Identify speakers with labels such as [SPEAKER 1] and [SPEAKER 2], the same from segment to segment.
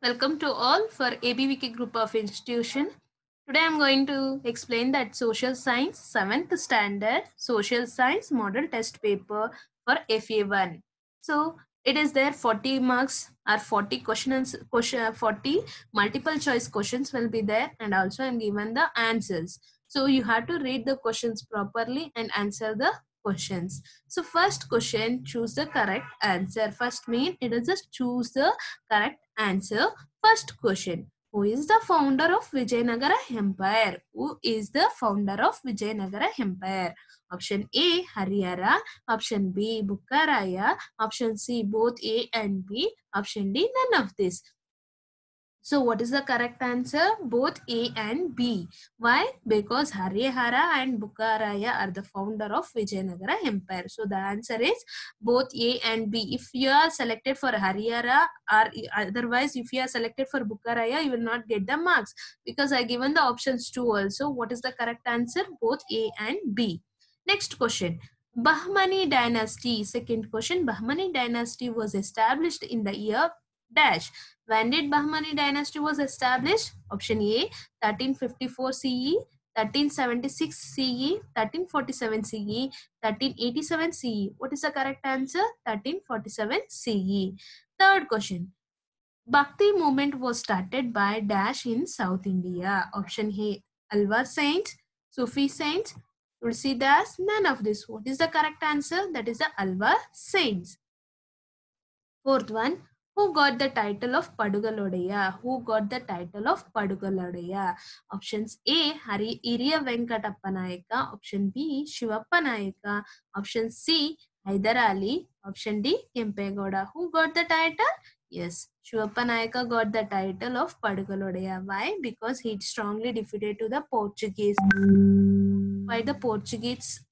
[SPEAKER 1] Welcome to all for ABVK group of institution. Today I am going to explain that social science 7th standard social science model test paper for FA1. So it is there 40 marks or 40 questions, 40 multiple choice questions will be there, and also I am given the answers. So you have to read the questions properly and answer the questions. So first question, choose the correct answer. First mean it is just choose the correct answer. First question, who is the founder of Vijayanagara Empire? Who is the founder of Vijayanagara Empire? Option A, Harihara. Option B, Bukkaraya. Option C, both A and B. Option D, none of this. So what is the correct answer? Both A and B. Why? Because Harihara and Bukkaraya are the founder of Vijayanagara Empire. So the answer is both A and B. If you are selected for Harihara or otherwise if you are selected for Bukkaraya, you will not get the marks because I given the options too also. What is the correct answer? Both A and B. Next question. Bahmani dynasty. Second question. Bahmani dynasty was established in the year dash. When did Bahmani dynasty was established? Option A, 1354 CE, 1376 CE, 1347 CE, 1387 CE. What is the correct answer? 1347 CE. Third question. Bhakti movement was started by dash in South India. Option A, Alwar saints, Sufi saints, Tulsidas, none of this. What is the correct answer? That is the Alwar saints. Fourth one, who got the title of Padugalodaya? Who got the title of Padugalodaya? Options A, Iriya Venkatappa Nayaka. Option B, Shivappa Nayaka. Option C, Haidar Ali. Option D, Kempegowda. Who got the title? Yes, Shivappa Nayaka got the title of Padugalodaya. Why? Because he strongly defeated to the Portuguese. By the Portuguese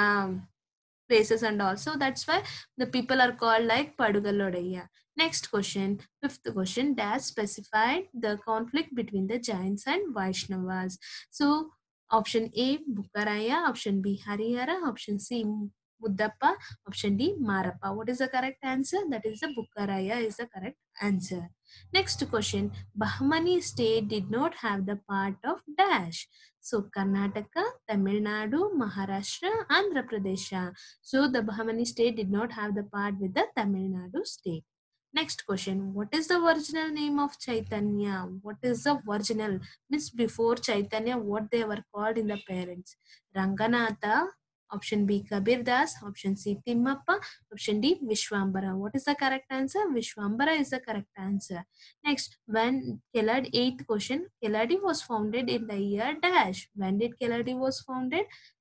[SPEAKER 1] places and also that's why the people are called like Padugalodaya. Next question, fifth question, dash specified the conflict between the Jains and Vaishnavas. So option A, Bukkaraya. Option B, Harihara. Option C, Muddappa. Option D, Marappa. What is the correct answer? That is the Bukkaraya is the correct answer. Next question, Bahmani state did not have the part of dash. So Karnataka, Tamil Nadu, Maharashtra, Andhra Pradesh. So the Bahmani state did not have the part with the Tamil Nadu state. Next question, what is the original name of Chaitanya? What is the original? Means before Chaitanya, what they were called in the parents? Ranganatha. Option B, Kabir Das. Option C, Timmappa. Option D, Vishwambara. What is the correct answer? Vishwambara is the correct answer. Next, when Keladi, eighth question, Keladi was founded in the year dash. When did Keladi was founded?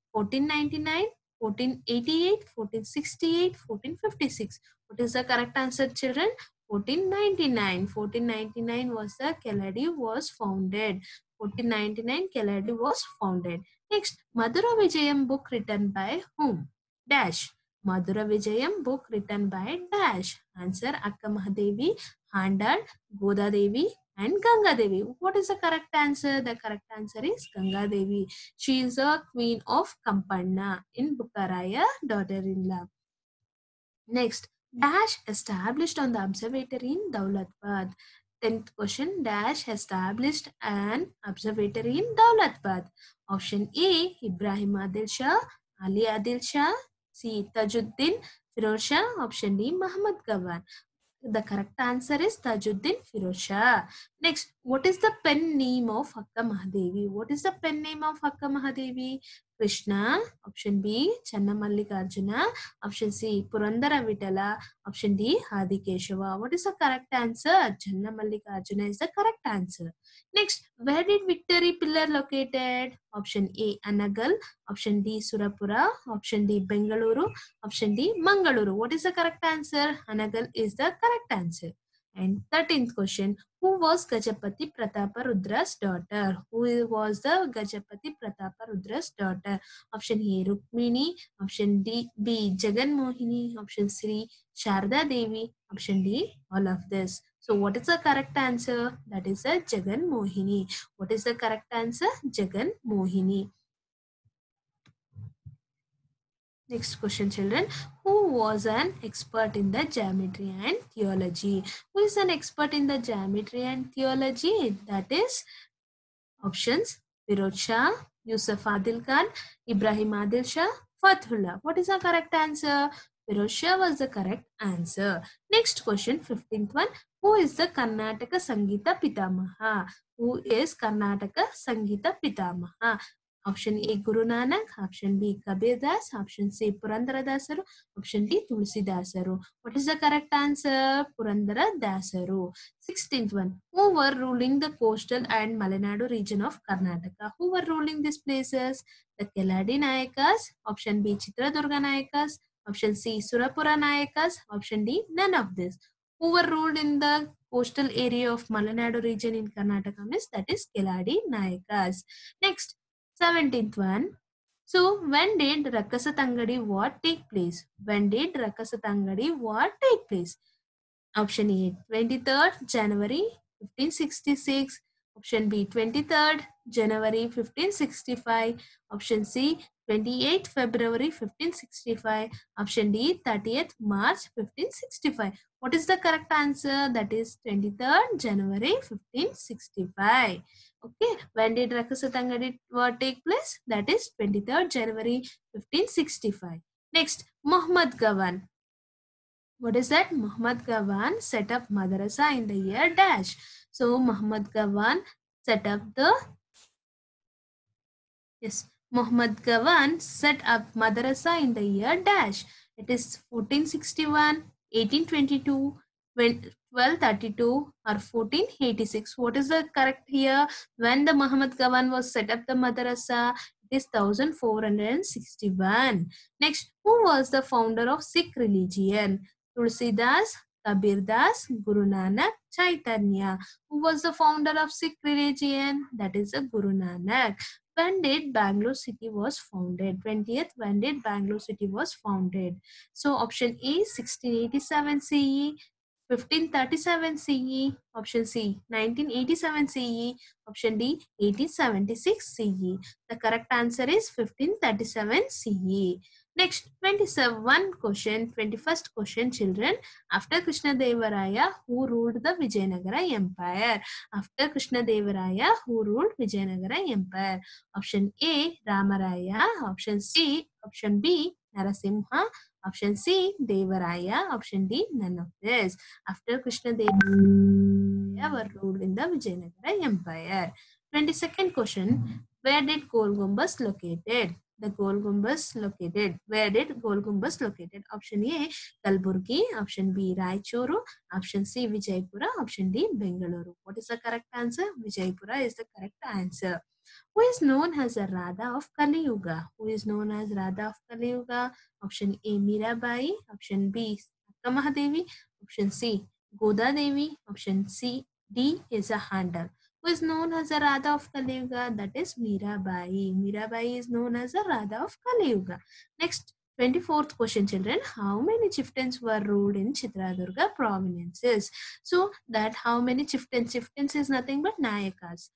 [SPEAKER 1] 1499, 1488, 1468, 1456. What is the correct answer, children? 1499. 1499 was the Keladi was founded. 1499 Keladi was founded. Next, Madhura Vijayam book written by whom? Dash. Madhura Vijayam book written by dash. Answer, Akka Mahadevi, Handal, Goda Devi, and Ganga Devi. What is the correct answer? The correct answer is Ganga Devi. She is the queen of Kampanna in Bukkaraya daughter-in-law. Next, dash established on the observatory in Daulatbad. 10th question, dash established an observatory in Daulatbad. Option A, Ibrahim Adil Shah, Ali Adil Shah, C, Tajuddin Firoz Shah. Option D, Muhammad Gawan. The correct answer is Tajuddin Firoz Shah. Next, what is the pen name of Akka Mahadevi? What is the pen name of Akka Mahadevi? Krishna. Option B, Channa Mallikarjuna. Option C, Purandara Vitala. Option D, Adi Keshava. What is the correct answer? Channa Mallikarjuna is the correct answer. Next, where did Victory Pillar located? Option A, Anagal. Option D, Surapura. Option D, Bengaluru. Option D, Mangaluru. What is the correct answer? Anagal is the correct answer. And 13th question, who was Gajapati Prataparudra's daughter? Who was the Gajapati Prataparudra's daughter? Option A, Rukmini. Option D, B, Jagan Mohini. Option C, Sharda Devi. Option D, all of this. So what is the correct answer? That is a Jagan Mohini. What is the correct answer? Jagan Mohini. Next question, children. Who was an expert in the geometry and theology? Who is an expert in the geometry and theology? That is options: Firuz Shah, Yusuf Adil Khan, Ibrahim Adil Shah, Fathullah. What is the correct answer? Firuz Shah was the correct answer. Next question, 15th one. Who is the Karnataka Sangita Pitamaha? Who is Karnataka Sangita Pitamaha? Option A, Guru Nanak. Option B, Kabir Das. Option C, Purandara Dasaru. Option D, Tulsi Dasaru. What is the correct answer? Purandara Dasaru. 16th one. Who were ruling the coastal and Malenadu region of Karnataka? Who were ruling these places? The Keladi Nayakas. Option B, Chitradurga Nayakas. Option C, Surapura Nayakas. Option D, none of this. Who were ruled in the coastal area of Malenadu region in Karnataka? Means that is Keladi Nayakas. Next, 17th one. So, when did Rakasatangadi war take place? When did Rakasatangadi war take place? Option A, 23rd January 1566. Option B, 23rd January 1565. Option C, 28th February 1565. Option D, 30th March 1565. What is the correct answer? That is 23rd January 1565. Okay, when did Rakasatangadi war take place? That is 23rd January 1565. Next, Muhammad Gawan. What is that? Muhammad Gawan set up madrasa in the year dash. So Muhammad Gawan set up the Muhammad Gawan set up madrasa in the year dash. It is 1461, 1822, 1232 or 1486. What is the correct here? When the Muhammad Gawan was set up the madrasa, it is 1461. Next, who was the founder of Sikh religion? Tulsidas, Kabir Das, Guru Nanak, Chaitanya. Who was the founder of Sikh religion? That is a Guru Nanak. When did Bangalore city was founded? 20th, when did Bangalore city was founded? So option A, 1687 CE, 1537 CE, option C, 1987 CE, option D, 1876 CE. The correct answer is 1537 CE. Next, 21 question, 21st question, children. After Krishna Devaraya, who ruled the Vijayanagara Empire? After Krishna Devaraya, who ruled Vijayanagara Empire? Option A, Ramaraya. Option C, option B, Narasimha. Option C, Devaraya. Option D, none of this. After Krishna Devaraya were ruled in the Vijayanagara Empire. 22nd question, where did Gol Gumbaz located? The Gol Gumbaz located. Where did Gol Gumbaz located? Option A, Kalburgi. Option B, Raichuru. Option C, Vijaypura. Option D, Bengaluru. What is the correct answer? Vijaypura is the correct answer. Who is known as a Radha of Kali Yuga? Who is known as Radha of Kali Yuga? Option A, Mirabai. Option B, Kamahadevi. Option C, Goda Devi. Option C, D is a Handal. Who is known as a Radha of Kali Yuga? That is Mirabai. Mirabai is known as a Radha of Kali Yuga. Next, 24th question, children. How many chieftains were ruled in Chitradurga provinces? So that how many chieftains? Chieftains is nothing but Nayakas.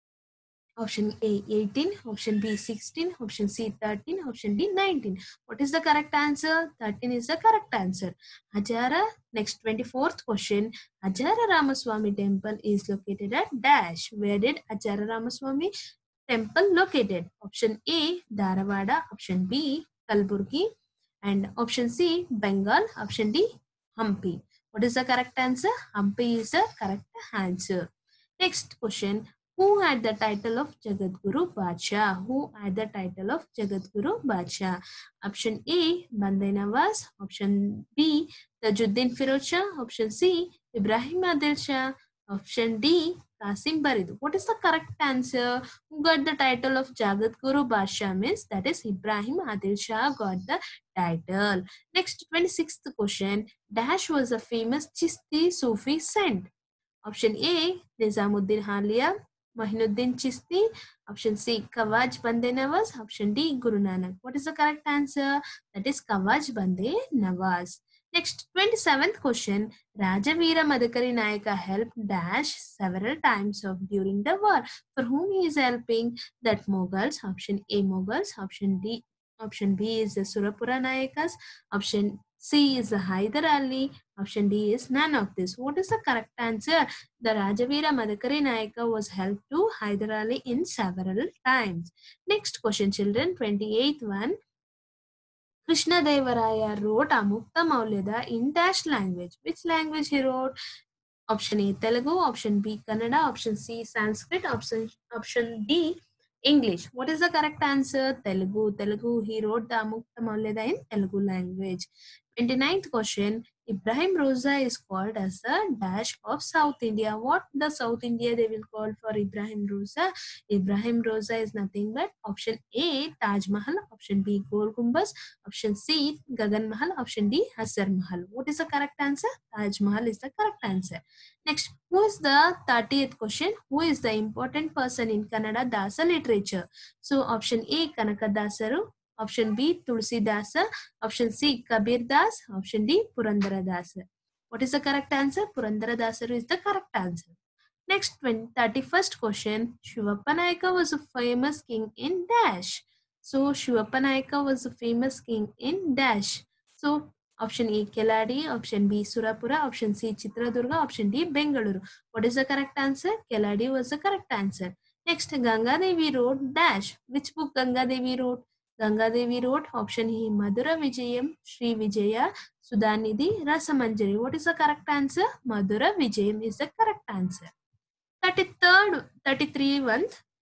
[SPEAKER 1] Option A, 18. Option B, 16. Option C, 13. Option D, 19. What is the correct answer? 13 is the correct answer. Ajara, next 24th question. Ajara Ramaswamy temple is located at dash. Where did Ajara Ramaswamy temple located? Option A, Dharawada. Option B, Kalburgi. And option C, Bengal. Option D, Hampi. What is the correct answer? Hampi is the correct answer. Next question. Who had the title of Jagadguru Badshah? Who had the title of Jagadguru Badshah? Option A, Bandai Nawaz. Option B, Tajuddin Firuz Shah. Option C, Ibrahim Adil Shah. Option D, Qasim Barid. What is the correct answer? Who got the title of Jagadguru Badshah? Means that is Ibrahim Adil Shah got the title. Next, 26th question. Dash was a famous Chisti Sufi saint. Option A, Nizamuddin Halia, Mahinuddin Chisti. Option C, Kawaj Bande Nawaz. Option D, Guru Nanak. What is the correct answer? That is Kawaj Bande Nawaz. Next, 27th question. Raja Veera Madhukari Nayaka helped Dash several times during the war. For whom he is helping? That Mughals. Option A, Mughals. Option D, Option B is the Surapura Nayakas. Option C is the Hyder Ali. Option D is none of this. What is the correct answer? The Rajavira Madakari Nayaka was helped to Hyder Ali in several times. Next question, children. 28th one. Krishna Devaraya wrote Amukta Maulyada in dash language. Which language he wrote? Option A Telugu, option B Kannada, option C Sanskrit, option D English. What is the correct answer? Telugu. Telugu. He wrote the Amukta Maulyada in Telugu language. 29th question. Ibrahim Roza is called as the dash of South India. What the South India they will call for Ibrahim Roza? Ibrahim Roza is nothing but option A Taj Mahal, option B Gol Gumbaz, option C Gagan Mahal, option D Hasar Mahal. What is the correct answer? Taj Mahal is the correct answer. Next, who is the 30th question? Who is the important person in Kannada Dasa literature? So option A Kanaka Dasaru, option B Tulsi Dasa, option C Kabir Das, option D Purandara Dasa. What is the correct answer? Purandara Dasaru is the correct answer. Next, 31st question. Shivappa Nayaka was a famous king in dash. So Shivappa Nayaka was a famous king in dash. So option A Keladi, option B Surapura, option C Chitradurga, option D Bengaluru. What is the correct answer? Keladi was the correct answer. Next, Ganga Devi wrote dash. Which book Ganga Devi wrote? Ganga Devi wrote option E Madhura Vijayam, Sri Vijaya, Sudhanidhi, Rasamanjari. What is the correct answer? Madhura Vijayam is the correct answer. 33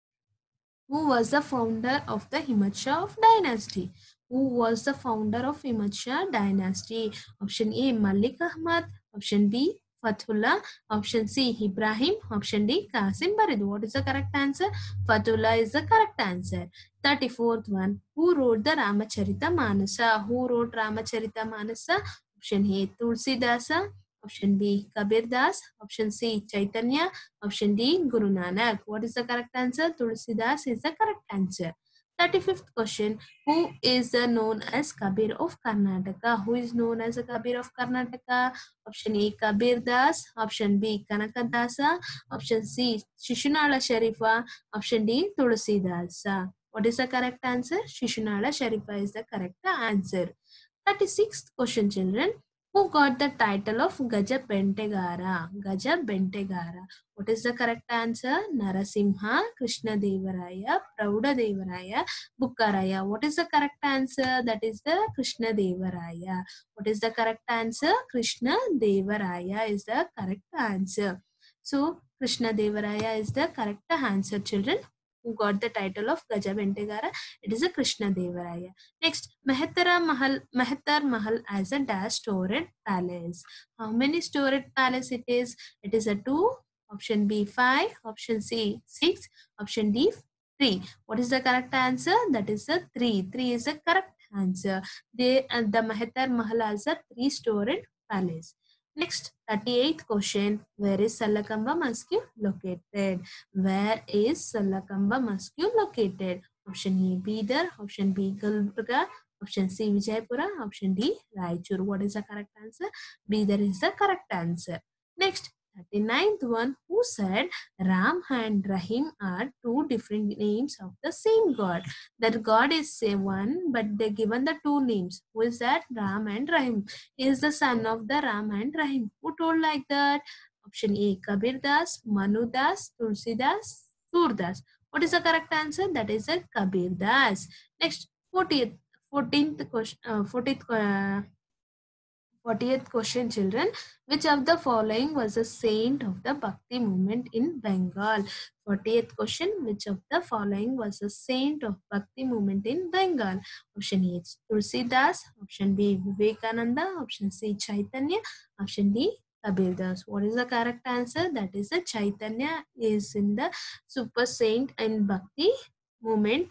[SPEAKER 1] who was the founder of the Himansha dynasty? Who was the founder of Himansha dynasty? Option A Malik Ahmad, option B Fathullah, option C Ibrahim, option D Qasim Barid. What is the correct answer? Fathullah is the correct answer. 34th one. Who wrote the Ramacharita Manasa? Who wrote Ramacharita Manasa? Option A Tulsidasa, option B Kabir Das, option C Chaitanya, option D Guru Nanak. What is the correct answer? Tulsidas is the correct answer. 35th question. Who is known as Kabir of Karnataka? Who is known as a Kabir of Karnataka? Option A Kabir Das, option B Kanakadasa, option C Shishunala Sharifa, option D Tulsidasa. What is the correct answer? Shishunala Sharifa is the correct answer. 36th question, children. Who got the title of Gaja Bentegara? Gaja Bentegara. What is the correct answer? Narasimha, Krishna Devaraya, Prauda Devaraya, Bukkaraya. What is the correct answer? That is the Krishna Devaraya. What is the correct answer? Krishna Devaraya is the correct answer. So, Krishna Devaraya is the correct answer, children. Who got the title of Gaja Bentegara? It is a Krishna Devaraya. Next, Mehetar Mahal as a dash storied palace. How many storied palace it is? It is a 2, option B 5, option C 6, option D 3. What is the correct answer? That is a 3. 3 is the correct answer. The Mehetar Mahal has a 3-storied palace. Next, 38th question. Where is Salakamba Mosque located? Where is Salakamba Mosque located? Option A Bidar, option B Gulbarga, option C Vijaypura, option D Raichur. What is the correct answer? Bidar is the correct answer. Next, 39th one. Who said Ram and Rahim are two different names of the same God? That God is same one, but they given the two names. Who is that? Ram and Rahim. He is the son of the Ram and Rahim. Who told like that? Option A Kabir Das, Manu Das, Tulsi Das, Surdas. What is the correct answer? That is a Kabir Das. Next, 14th question, 40th question, children. Which of the following was a saint of the Bhakti movement in Bengal? 40th question. Which of the following was a saint of Bhakti movement in Bengal? Option A Tulsi Das, option B Vivekananda, option C Chaitanya, option D Kabir Das. What is the correct answer? That is the Chaitanya is in the super saint in Bhakti movement.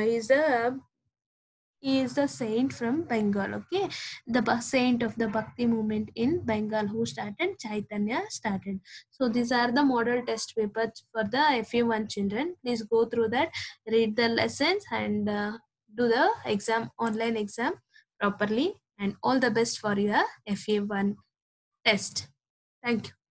[SPEAKER 1] He is the saint from Bengal, okay? The saint of the Bhakti movement in Bengal who started, Chaitanya started. So these are the model test papers for the FA1 children. Please go through that, read the lessons and do the exam, online exam properly, and all the best for your FA1 test. Thank you.